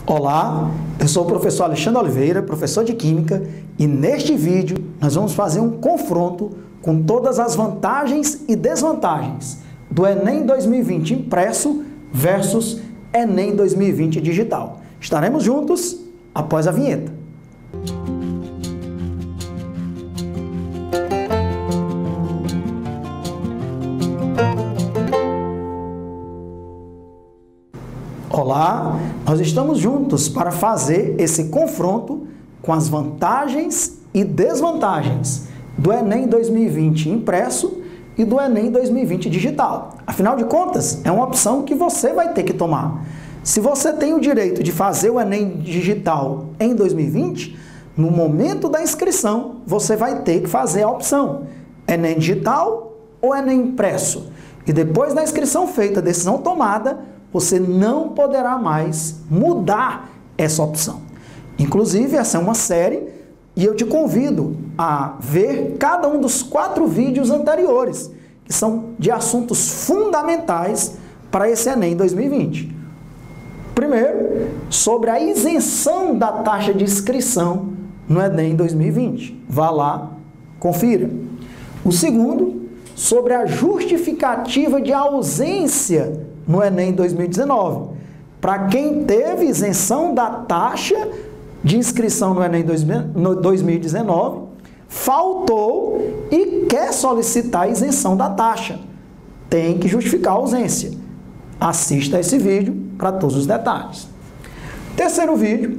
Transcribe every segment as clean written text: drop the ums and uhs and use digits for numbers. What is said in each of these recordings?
Olá, eu sou o professor Alexandre Oliveira, professor de Química, e neste vídeo nós vamos fazer um confronto com todas as vantagens e desvantagens do Enem 2020 impresso versus Enem 2020 digital. Estaremos juntos após a vinheta. Olá, nós estamos juntos para fazer esse confronto com as vantagens e desvantagens do Enem 2020 impresso e do Enem 2020 digital. Afinal de contas, é uma opção que você vai ter que tomar. Se você tem o direito de fazer o Enem digital em 2020, no momento da inscrição, você vai ter que fazer a opção Enem digital ou Enem impresso. E depois da inscrição feita, decisão tomada, você não poderá mais mudar essa opção. Inclusive, essa é uma série e eu te convido a ver cada um dos 4 vídeos anteriores, que são de assuntos fundamentais para esse Enem 2020. Primeiro, sobre a isenção da taxa de inscrição no Enem 2020. Vá lá, confira. O segundo, sobre a justificativa de ausência no Enem 2019. Para quem teve isenção da taxa de inscrição no Enem 2019, faltou e quer solicitar a isenção da taxa. Tem que justificar a ausência. Assista a esse vídeo para todos os detalhes. Terceiro vídeo,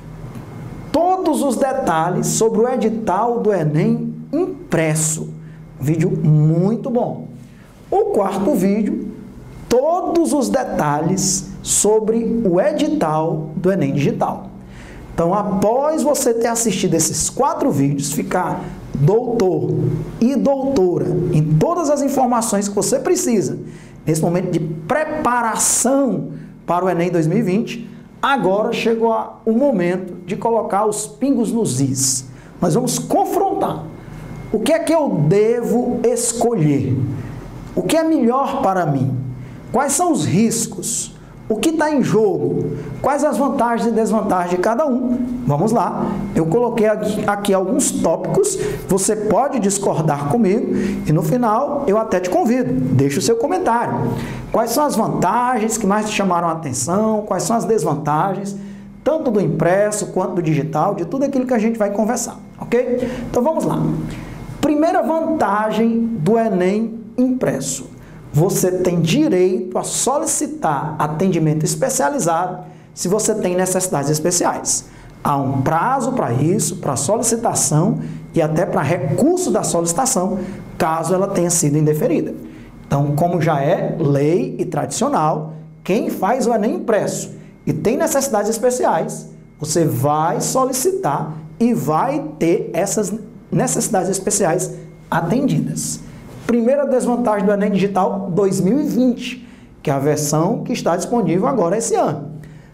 todos os detalhes sobre o edital do Enem impresso. Vídeo muito bom. O quarto vídeo, todos os detalhes sobre o edital do Enem digital. Então, após você ter assistido esses 4 vídeos, ficar doutor e doutora em todas as informações que você precisa nesse momento de preparação para o Enem 2020, agora chegou o momento de colocar os pingos nos is. Nós vamos confrontar. O que é que eu devo escolher? O que é melhor para mim? Quais são os riscos? O que está em jogo? Quais as vantagens e desvantagens de cada um? Vamos lá. Eu coloquei aqui alguns tópicos. Você pode discordar comigo e no final eu até te convido. Deixe o seu comentário. Quais são as vantagens que mais te chamaram a atenção? Quais são as desvantagens? Tanto do impresso quanto do digital, de tudo aquilo que a gente vai conversar. Ok? Então vamos lá. Primeira vantagem do Enem impresso. Você tem direito a solicitar atendimento especializado se você tem necessidades especiais. Há um prazo para isso, para solicitação e até para recurso da solicitação, caso ela tenha sido indeferida. Então, como já é lei e tradicional, quem faz o Enem impresso e tem necessidades especiais, você vai solicitar e vai ter essas necessidades especiais atendidas. Primeira desvantagem do Enem Digital 2020, que é a versão que está disponível agora esse ano.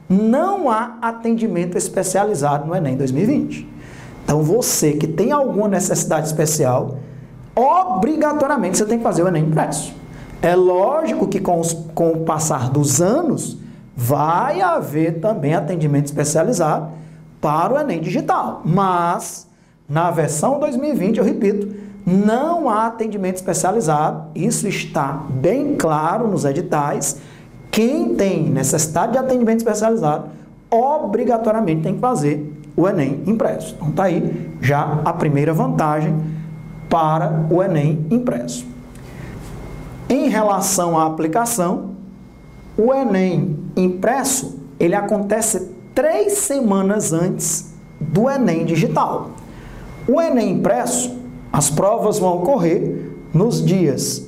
Não há atendimento especializado no Enem 2020. Então, você que tem alguma necessidade especial, obrigatoriamente você tem que fazer o Enem impresso. É lógico que com o passar dos anos, vai haver também atendimento especializado para o Enem Digital. Mas, na versão 2020, eu repito, não há atendimento especializado, isso está bem claro nos editais. Quem tem necessidade de atendimento especializado, obrigatoriamente tem que fazer o Enem impresso. Então está aí já a primeira vantagem para o Enem impresso. Em relação à aplicação, o Enem impresso, ele acontece 3 semanas antes do Enem digital. O Enem impresso, as provas vão ocorrer nos dias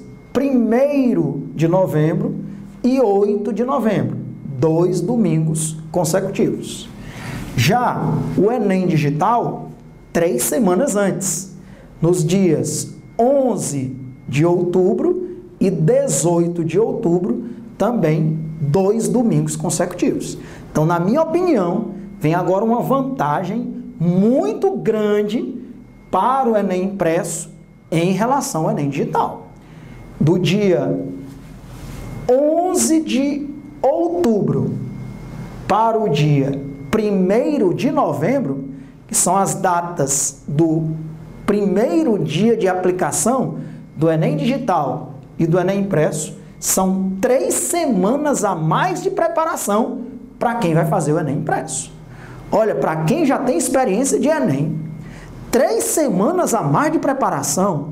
1º de novembro e 8 de novembro, 2 domingos consecutivos. Já o Enem digital, 3 semanas antes, nos dias 11 de outubro e 18 de outubro, também 2 domingos consecutivos. Então, na minha opinião, vem agora uma vantagem muito grande para o Enem impresso em relação ao Enem digital. Do dia 11 de outubro para o dia 1º de novembro, que são as datas do primeiro dia de aplicação do Enem Digital e do Enem Impresso, são 3 semanas a mais de preparação para quem vai fazer o Enem Impresso. Olha, para quem já tem experiência de Enem, 3 semanas a mais de preparação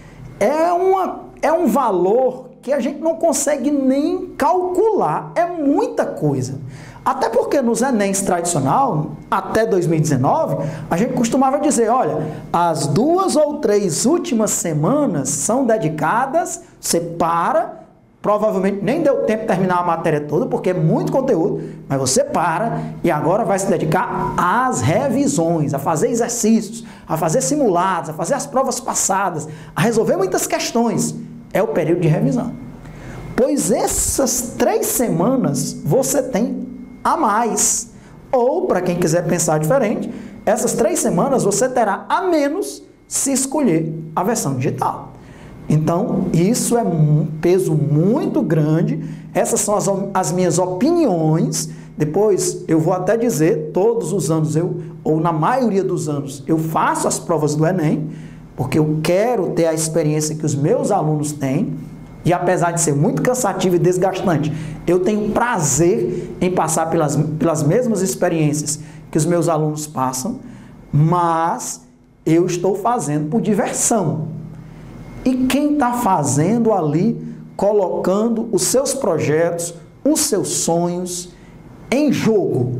é um valor que a gente não consegue nem calcular, é muita coisa. Até porque nos Enems tradicional, até 2019, a gente costumava dizer, olha, as 2 ou 3 últimas semanas são dedicadas, você para, provavelmente nem deu tempo de terminar a matéria toda, porque é muito conteúdo, mas você para e agora vai se dedicar às revisões, a fazer exercícios, a fazer simulados, a fazer as provas passadas, a resolver muitas questões. É o período de revisão. Pois essas 3 semanas você tem a mais. Ou, para quem quiser pensar diferente, essas 3 semanas você terá a menos se escolher a versão digital. Então, isso é um peso muito grande. Essas são as minhas opiniões. Depois, eu vou até dizer, todos os anos, ou na maioria dos anos, eu faço as provas do Enem, porque eu quero ter a experiência que os meus alunos têm. E apesar de ser muito cansativo e desgastante, eu tenho prazer em passar pelas mesmas experiências que os meus alunos passam, mas eu estou fazendo por diversão. E quem está fazendo ali, colocando os seus projetos, os seus sonhos em jogo,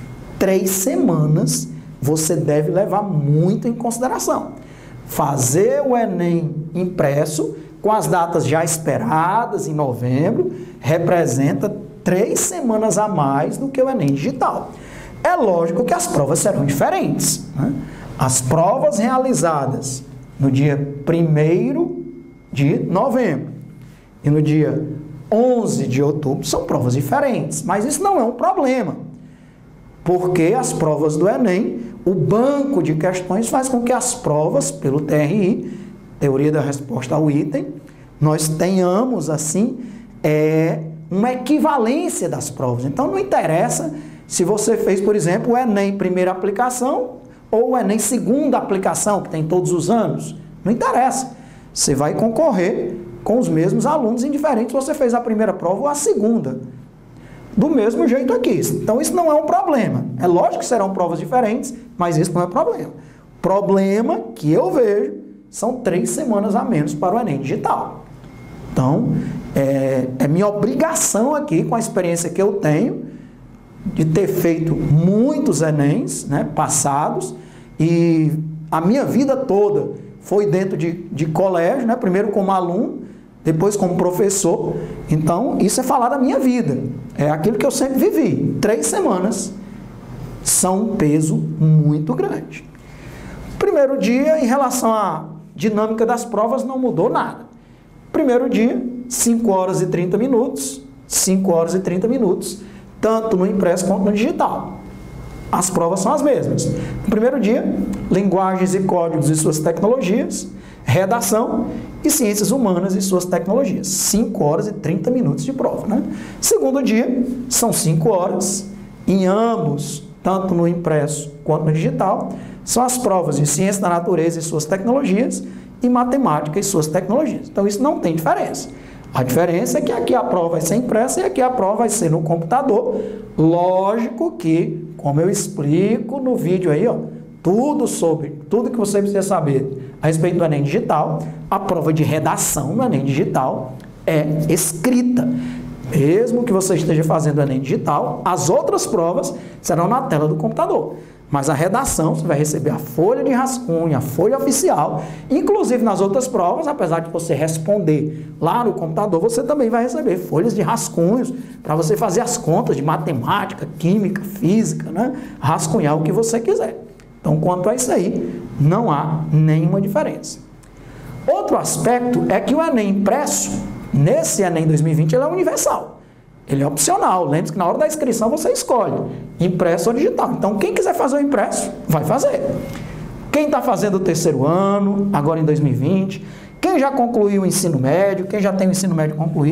3 semanas, você deve levar muito em consideração. Fazer o Enem impresso, com as datas já esperadas em novembro, representa 3 semanas a mais do que o Enem digital. É lógico que as provas serão diferentes, né? As provas realizadas no dia 1º de novembro e no dia 11 de outubro são provas diferentes, mas isso não é um problema, porque as provas do Enem, o banco de questões faz com que as provas, pelo TRI, Teoria da Resposta ao Item, nós tenhamos, assim, uma equivalência das provas. Então, não interessa se você fez, por exemplo, o Enem primeira aplicação ou o Enem segunda aplicação, que tem todos os anos. Não interessa. Você vai concorrer com os mesmos alunos, indiferente se você fez a primeira prova ou a segunda. Do mesmo jeito aqui. Então, isso não é um problema. É lógico que serão provas diferentes, mas isso não é problema. Problema que eu vejo são 3 semanas a menos para o Enem digital. Então, é minha obrigação aqui, com a experiência que eu tenho, de ter feito muitos Enems, né, passados, e a minha vida toda foi dentro de colégio, né, primeiro como aluno, depois como professor. Então, isso é falar da minha vida. É aquilo que eu sempre vivi. 3 semanas são um peso muito grande. Primeiro dia, em relação à dinâmica das provas, não mudou nada. Primeiro dia, 5 horas e 30 minutos, 5 horas e 30 minutos, tanto no impresso quanto no digital. As provas são as mesmas. No primeiro dia, linguagens e códigos e suas tecnologias, redação e ciências humanas e suas tecnologias. 5 horas e 30 minutos de prova, né? Segundo dia, são 5 horas, em ambos, tanto no impresso quanto no digital, são as provas de ciência da natureza e suas tecnologias e matemática e suas tecnologias. Então, isso não tem diferença. A diferença é que aqui a prova vai ser impressa e aqui a prova vai ser no computador. Lógico que, como eu explico no vídeo aí, ó, tudo que você precisa saber a respeito do Enem digital, a prova de redação no Enem digital é escrita. Mesmo que você esteja fazendo o Enem digital, as outras provas serão na tela do computador. Mas a redação, você vai receber a folha de rascunho, a folha oficial. Inclusive, nas outras provas, apesar de você responder lá no computador, você também vai receber folhas de rascunhos para você fazer as contas de matemática, química, física, né? Rascunhar o que você quiser. Então, quanto a isso aí, não há nenhuma diferença. Outro aspecto é que o Enem impresso, nesse Enem 2020, ele é universal. Ele é opcional. Lembre-se que na hora da inscrição você escolhe impresso ou digital. Então, quem quiser fazer o impresso, vai fazer. Quem está fazendo o 3º ano, agora em 2020, quem já concluiu o ensino médio, quem já tem o ensino médio concluído,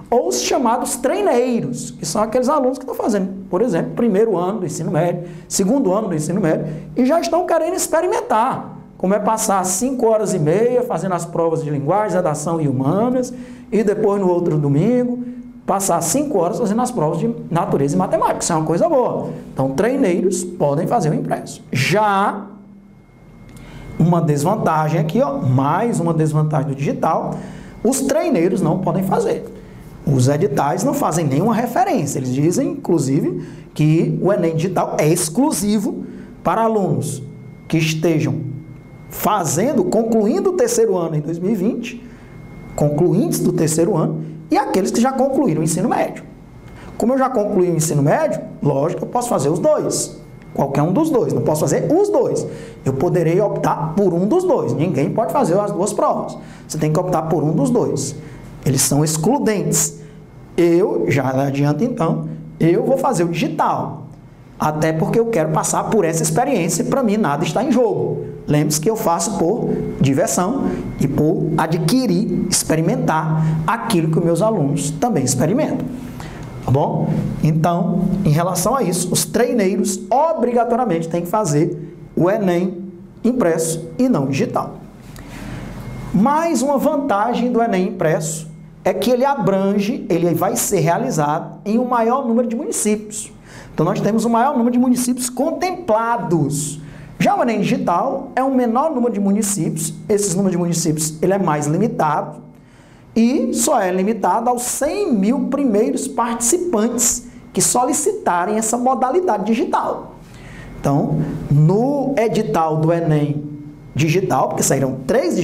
ou os chamados treineiros, que são aqueles alunos que estão fazendo, por exemplo, primeiro ano do ensino médio, segundo ano do ensino médio, e já estão querendo experimentar, como é passar 5 horas e meia fazendo as provas de linguagem, redação e humanas, e depois no outro domingo, passar 5 horas fazendo as provas de natureza e matemática. Isso é uma coisa boa. Então, treineiros podem fazer o impresso. Já uma desvantagem aqui, ó, mais uma desvantagem do digital, os treineiros não podem fazer. Os editais não fazem nenhuma referência. Eles dizem, inclusive, que o Enem digital é exclusivo para alunos que estejam concluindo o terceiro ano em 2020, concluintes do terceiro ano, e aqueles que já concluíram o ensino médio. Como eu já concluí o ensino médio, lógico, eu posso fazer os dois. Qualquer um dos dois. Não posso fazer os dois. Eu poderei optar por um dos dois. Ninguém pode fazer as duas provas. Você tem que optar por um dos dois. Eles são excludentes. Eu, já adianto então, eu vou fazer o digital. Até porque eu quero passar por essa experiência e para mim nada está em jogo. Lembre-se que eu faço por diversão e por adquirir, experimentar aquilo que os meus alunos também experimentam. Tá bom? Então, em relação a isso, os treineiros obrigatoriamente têm que fazer o Enem impresso e não digital. Mais uma vantagem do Enem impresso é que ele vai ser realizado em um maior número de municípios. Então, nós temos o maior número de municípios contemplados. Já o Enem digital é um menor número de municípios. Esses números de municípios ele é mais limitado e só é limitado aos 100 mil primeiros participantes que solicitarem essa modalidade digital. Então, no edital do Enem digital, porque saíram 3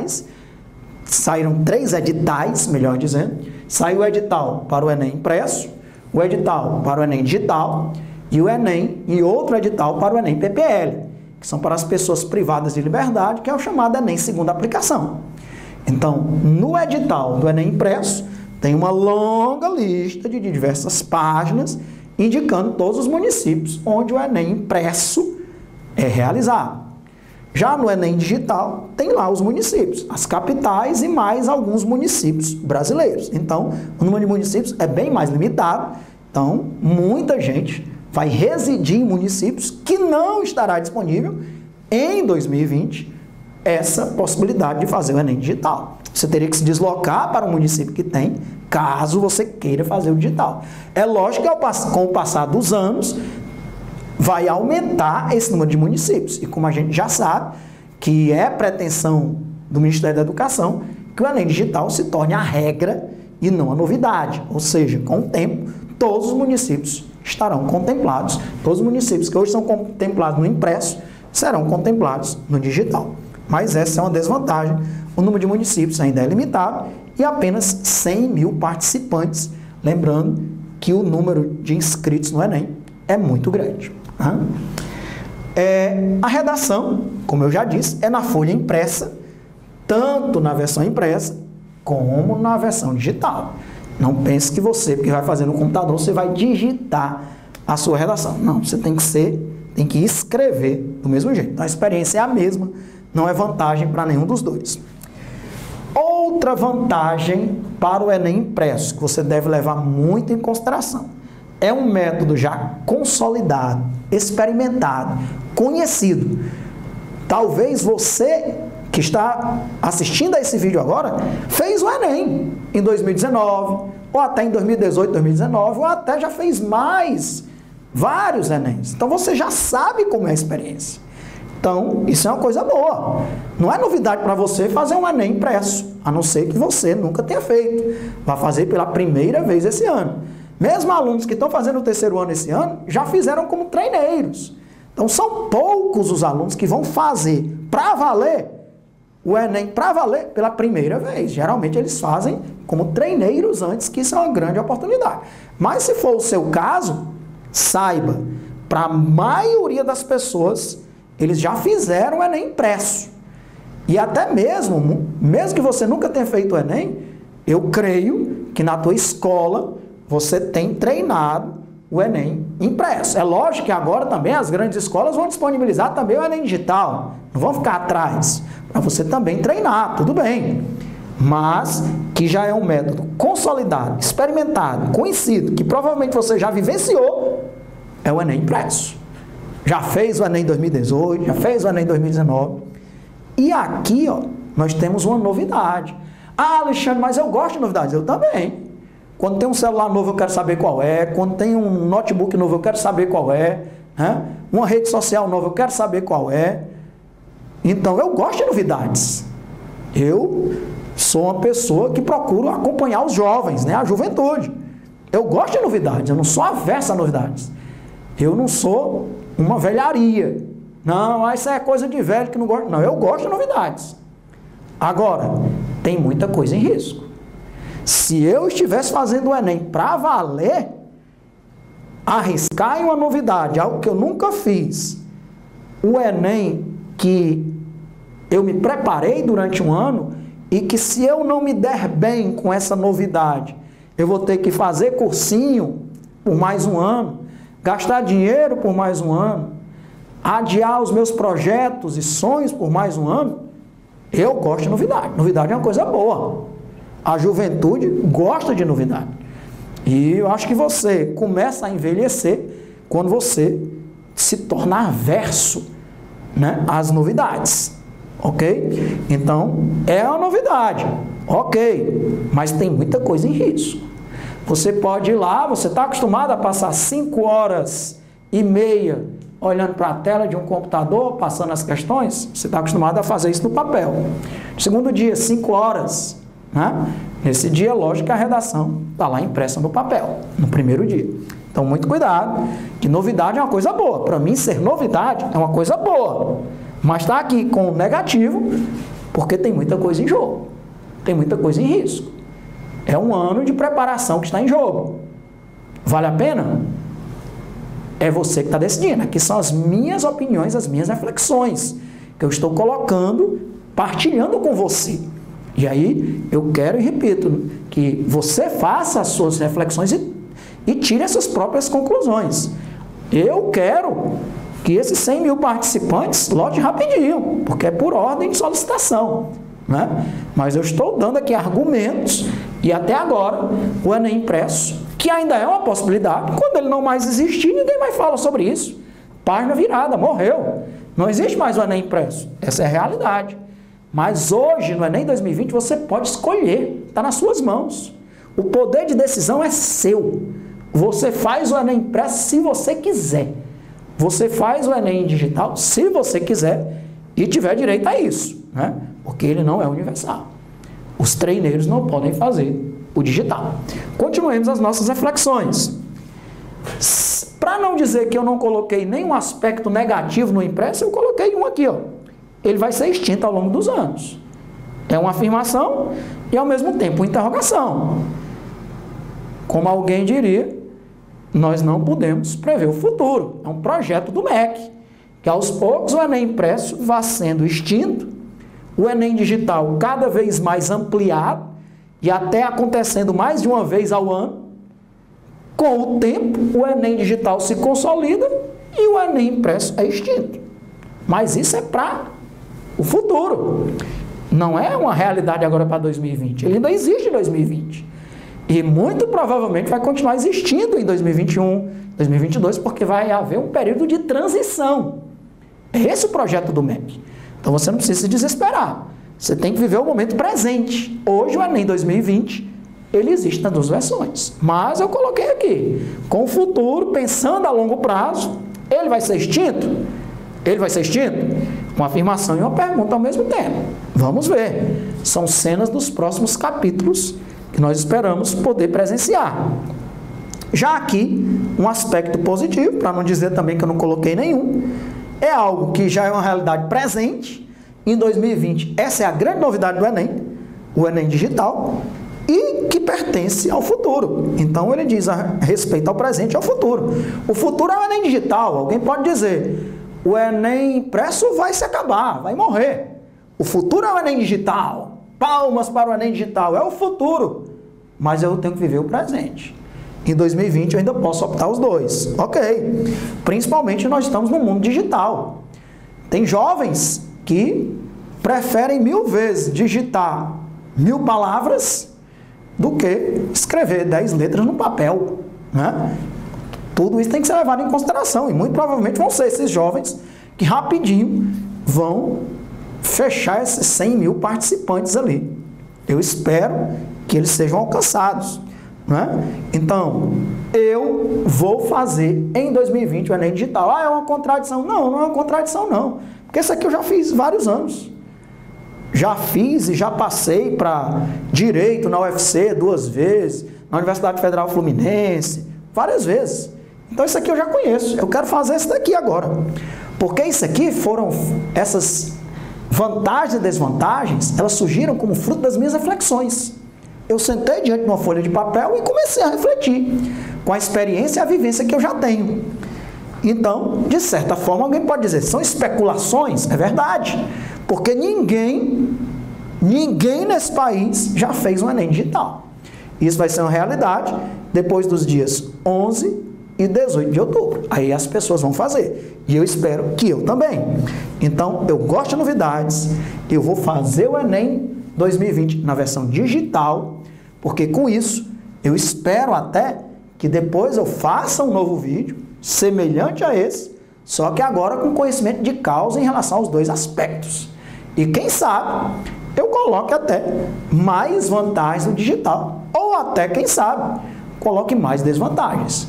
editais, melhor dizendo, saiu o edital para o Enem impresso, o edital para o Enem digital e o Enem e outro edital para o Enem PPL, que são para as pessoas privadas de liberdade, que é o chamado Enem segunda aplicação. Então, no edital do Enem impresso, tem uma longa lista de diversas páginas indicando todos os municípios onde o Enem impresso é realizado. Já no Enem digital, tem lá os municípios, as capitais e mais alguns municípios brasileiros. Então, o número de municípios é bem mais limitado. Então, muita gente vai residir em municípios que não estará disponível em 2020 essa possibilidade de fazer o Enem digital. Você teria que se deslocar para um município que tem, caso você queira fazer o digital. É lógico que com o passar dos anos, vai aumentar esse número de municípios. E como a gente já sabe, que é pretensão do Ministério da Educação, que o Enem digital se torne a regra e não a novidade. Ou seja, com o tempo, todos os municípios estarão contemplados. Todos os municípios que hoje são contemplados no impresso, serão contemplados no digital. Mas essa é uma desvantagem. O número de municípios ainda é limitado e apenas 100 mil participantes. Lembrando que o número de inscritos no Enem é muito grande. A redação, como eu já disse, é na folha impressa, tanto na versão impressa como na versão digital. Não pense que você, porque vai fazer no computador, você vai digitar a sua redação. Não, você tem que escrever do mesmo jeito. Então, a experiência é a mesma, não é vantagem para nenhum dos dois. Outra vantagem para o Enem impresso, que você deve levar muito em consideração, é um método já consolidado, experimentado, conhecido. Talvez você que está assistindo a esse vídeo agora, fez o Enem em 2019, ou até em 2018, 2019, ou até já fez vários Enems. Então você já sabe como é a experiência. Então, isso é uma coisa boa. Não é novidade para você fazer um Enem impresso, a não ser que você nunca tenha feito. Vai fazer pela primeira vez esse ano. Mesmo alunos que estão fazendo o terceiro ano esse ano, já fizeram como treineiros. Então, são poucos os alunos que vão fazer para valer o Enem para valer pela primeira vez. Geralmente, eles fazem como treineiros antes, que isso é uma grande oportunidade. Mas, se for o seu caso, saiba, para a maioria das pessoas, eles já fizeram o Enem impresso. E até mesmo que você nunca tenha feito o Enem, eu creio que na tua escola você tem treinado o Enem impresso. É lógico que agora também as grandes escolas vão disponibilizar também o Enem digital. Não vão ficar atrás, para você também treinar, tudo bem. mas que já é um método consolidado, experimentado, conhecido, que provavelmente você já vivenciou, é o Enem impresso. Já fez o Enem 2018, já fez o Enem 2019. E aqui, ó, nós temos uma novidade. Ah, Alexandre, mas eu gosto de novidades. Eu também. Quando tem um celular novo, eu quero saber qual é. Quando tem um notebook novo, eu quero saber qual é. Né? Uma rede social nova, eu quero saber qual é. Então, eu gosto de novidades. Eu sou uma pessoa que procuro acompanhar os jovens, né? A juventude. Eu gosto de novidades, eu não sou averso a novidades. Eu não sou uma velharia. Não, isso é coisa de velho que não gosta. Não, eu gosto de novidades. Agora, tem muita coisa em risco. Se eu estivesse fazendo o Enem para valer, arriscar em uma novidade, algo que eu nunca fiz, o Enem que eu me preparei durante um ano e que se eu não me der bem com essa novidade, eu vou ter que fazer cursinho por mais um ano, gastar dinheiro por mais um ano, adiar os meus projetos e sonhos por mais um ano, eu gosto de novidade. Novidade é uma coisa boa. A juventude gosta de novidade. E eu acho que você começa a envelhecer quando você se tornar averso, né, às novidades. Ok? Então, é uma novidade. Ok. Mas tem muita coisa em risco. Você pode ir lá, você está acostumado a passar 5h30 olhando para a tela de um computador, passando as questões, você está acostumado a fazer isso no papel. No segundo dia, 5 horas, né? Nesse dia, lógico que a redação está lá impressa no papel, no primeiro dia. Então, muito cuidado, que novidade é uma coisa boa. Para mim, ser novidade é uma coisa boa. Mas está aqui com negativo, porque tem muita coisa em jogo. Tem muita coisa em risco. É um ano de preparação que está em jogo. Vale a pena? É você que está decidindo. Aqui são as minhas opiniões, as minhas reflexões, que eu estou colocando, partilhando com você. E aí, eu quero e repito, que você faça as suas reflexões e tire as suas próprias conclusões. Eu quero que esses 100 mil participantes lote rapidinho, porque é por ordem de solicitação, né? Mas eu estou dando aqui argumentos, e até agora, o Enem impresso, que ainda é uma possibilidade, quando ele não mais existir, ninguém mais fala sobre isso. Página virada, morreu. Não existe mais o Enem impresso. Essa é a realidade. Mas hoje, no Enem 2020, você pode escolher, está nas suas mãos. O poder de decisão é seu. Você faz o Enem impresso se você quiser. Você faz o Enem digital se você quiser e tiver direito a isso, né? Porque ele não é universal. Os treineiros não podem fazer o digital. Continuemos as nossas reflexões. Para não dizer que eu não coloquei nenhum aspecto negativo no impresso, eu coloquei um aqui, ó. Ele vai ser extinto ao longo dos anos. É uma afirmação e, ao mesmo tempo, uma interrogação. Como alguém diria, nós não podemos prever o futuro. É um projeto do MEC, que aos poucos o Enem impresso vai sendo extinto, o Enem digital cada vez mais ampliado e até acontecendo mais de uma vez ao ano. Com o tempo, o Enem digital se consolida e o Enem impresso é extinto. Mas isso é para o futuro. Não é uma realidade agora para 2020. Ele ainda existe em 2020. E muito provavelmente vai continuar existindo em 2021, 2022, porque vai haver um período de transição. É esse o projeto do MEC. Então você não precisa se desesperar. Você tem que viver o momento presente. Hoje o Enem 2020, ele existe nas duas versões. Mas eu coloquei aqui, com o futuro, pensando a longo prazo, ele vai ser extinto? Ele vai ser extinto? Uma afirmação e uma pergunta ao mesmo tempo. Vamos ver. São cenas dos próximos capítulos que nós esperamos poder presenciar. Já aqui, um aspecto positivo, para não dizer também que eu não coloquei nenhum, é algo que já é uma realidade presente. Em 2020, essa é a grande novidade do Enem, o Enem digital, e que pertence ao futuro. Então, ele diz a respeito ao presente e ao futuro. O futuro é o Enem digital. Alguém pode dizer, o Enem impresso vai se acabar, vai morrer. O futuro é o Enem digital. Palmas para o Enem digital, é o futuro. Mas eu tenho que viver o presente. Em 2020 eu ainda posso optar os dois. Ok. Principalmente nós estamos no mundo digital. Tem jovens que preferem 1000 vezes digitar 1000 palavras do que escrever 10 letras no papel, né? Tudo isso tem que ser levado em consideração e muito provavelmente vão ser esses jovens que rapidinho vão fechar esses 100.000 participantes ali. Eu espero que eles sejam alcançados, né? Então, eu vou fazer em 2020 o Enem digital. Ah, é uma contradição? Não, não é uma contradição não, porque isso aqui eu já fiz vários anos. Já fiz e já passei para Direito na UFC 2 vezes, na Universidade Federal Fluminense, várias vezes. Então isso aqui eu já conheço, eu quero fazer isso daqui agora. Porque isso aqui foram, essas vantagens e desvantagens, elas surgiram como fruto das minhas reflexões. Eu sentei diante de uma folha de papel e comecei a refletir, com a experiência e a vivência que eu já tenho. Então, de certa forma, alguém pode dizer, são especulações? É verdade. Porque ninguém nesse país já fez um Enem digital. Isso vai ser uma realidade depois dos dias 11 e 18 de outubro. Aí as pessoas vão fazer. E eu espero que eu também. Então, eu gosto de novidades. Eu vou fazer o Enem 2020 na versão digital, porque com isso, eu espero até que depois eu faça um novo vídeo semelhante a esse, só que agora com conhecimento de causa em relação aos dois aspectos. E quem sabe, eu coloque até mais vantagens no digital. Ou até, quem sabe, coloque mais desvantagens.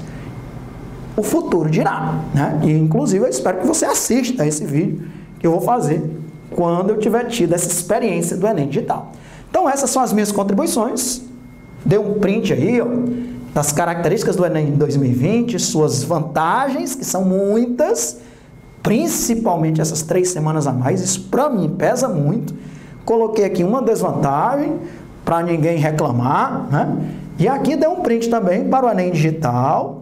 O futuro dirá, né? E, inclusive, eu espero que você assista a esse vídeo que eu vou fazer quando eu tiver tido essa experiência do Enem digital. Então, essas são as minhas contribuições. Dê um print aí, ó, das características do Enem 2020, suas vantagens, que são muitas, principalmente essas 3 semanas a mais, isso para mim pesa muito. Coloquei aqui uma desvantagem, para ninguém reclamar, né? E aqui deu um print também para o Enem digital,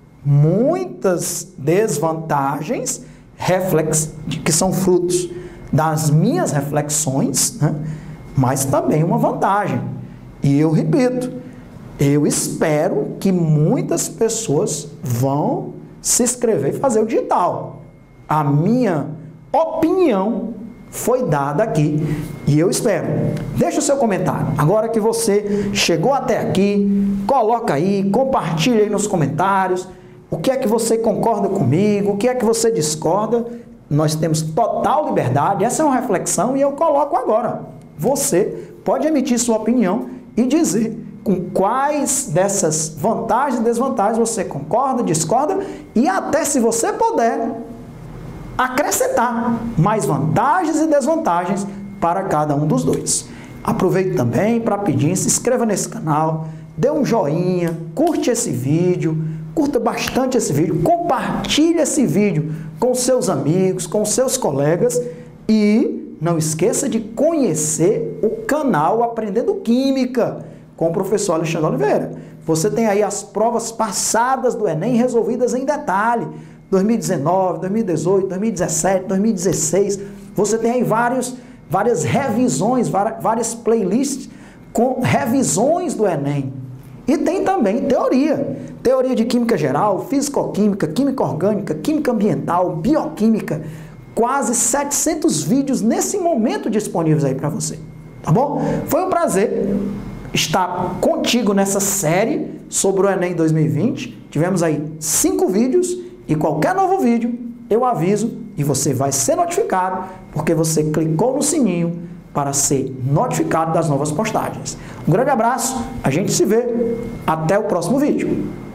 muitas desvantagens, que são frutos das minhas reflexões, né? Mas também uma vantagem. E eu repito, eu espero que muitas pessoas vão se inscrever e fazer o digital. A minha opinião foi dada aqui e eu espero. Deixa o seu comentário. Agora que você chegou até aqui, coloca aí, compartilha aí nos comentários. O que é que você concorda comigo? O que é que você discorda? Nós temos total liberdade. Essa é uma reflexão e eu coloco agora. Você pode emitir sua opinião e dizer com quais dessas vantagens e desvantagens você concorda, discorda e até, se você puder, acrescentar mais vantagens e desvantagens para cada um dos dois. Aproveito também para pedir, se inscreva nesse canal, dê um joinha, curte esse vídeo, curta bastante esse vídeo, compartilhe esse vídeo com seus amigos, com seus colegas e não esqueça de conhecer o canal Aprendendo Química com o professor Alexandre Oliveira. Você tem aí as provas passadas do Enem resolvidas em detalhe. 2019, 2018, 2017, 2016. Você tem aí várias revisões, várias playlists com revisões do Enem. E tem também teoria. Teoria de química geral, físico-química, química orgânica, química ambiental, bioquímica. Quase 700 vídeos nesse momento disponíveis aí para você. Tá bom? Foi um prazer estar contigo nessa série sobre o Enem 2020. Tivemos aí 5 vídeos e qualquer novo vídeo eu aviso e você vai ser notificado porque você clicou no sininho para ser notificado das novas postagens. Um grande abraço, a gente se vê, até o próximo vídeo.